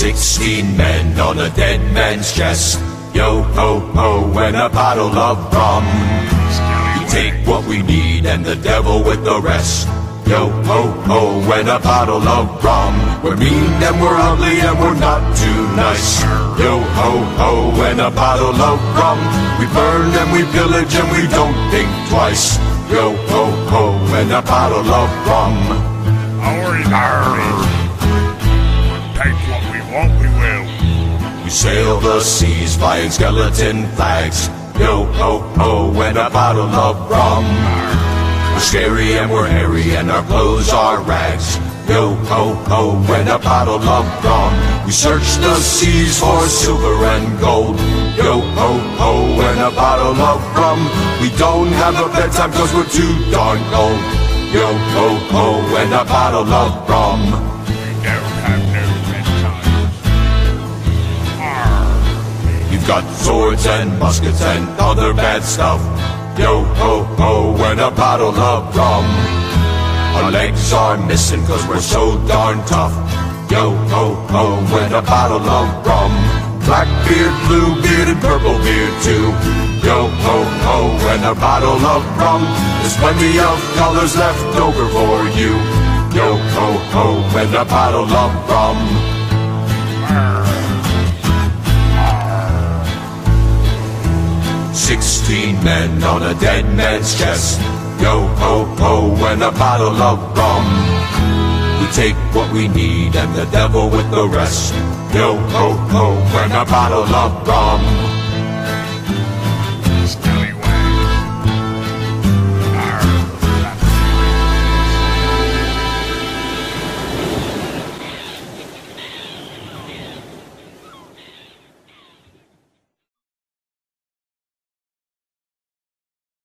16 men on a dead man's chest. Yo ho ho, and a bottle of rum. We take what we need and the devil with the rest. Yo ho ho, and a bottle of rum. We're mean and we're ugly and we're not too nice. Yo ho ho, and a bottle of rum. We burn and we pillage and we don't think twice. Yo ho ho, and a bottle of rum. Take what we want, we will. We sail the seas flying skeleton flags. Yo ho ho, and a bottle of rum. We're scary and we're hairy and our clothes are rags. Yo ho ho, and a bottle of rum. We search the seas for silver and gold. Yo ho ho, and a bottle of rum. We don't have a bedtime cause we're too darn cold. Yo ho ho, and a bottle of rum. We don't have no bedtime. We've got swords and muskets and other bad stuff. Yo ho ho, and a bottle of rum. Our legs are missing cause we're so darn tough. Yo ho ho, and a bottle of rum. Blackbeard, Bluebeard, and Purplebeard too. Yo ho ho, and a bottle of rum. There's plenty of colors left over for you. Yo ho ho, and a bottle of rum. 16 men on a dead man's chest. Yo ho ho, and a bottle of rum. We take what we need and the devil with the rest. Yo ho ho, and a bottle of rum.